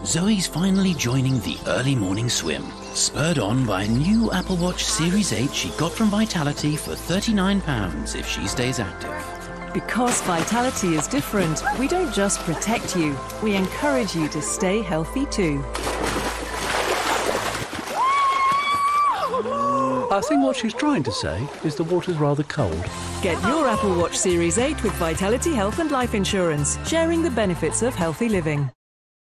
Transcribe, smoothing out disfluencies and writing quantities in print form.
Zoe's finally joining the early morning swim, spurred on by a new Apple Watch Series 8 she got from Vitality for £39 if she stays active. Because Vitality is different, we don't just protect you, we encourage you to stay healthy too. I think what she's trying to say is the water's rather cold. Get your Apple Watch Series 8 with Vitality Health and Life Insurance, sharing the benefits of healthy living.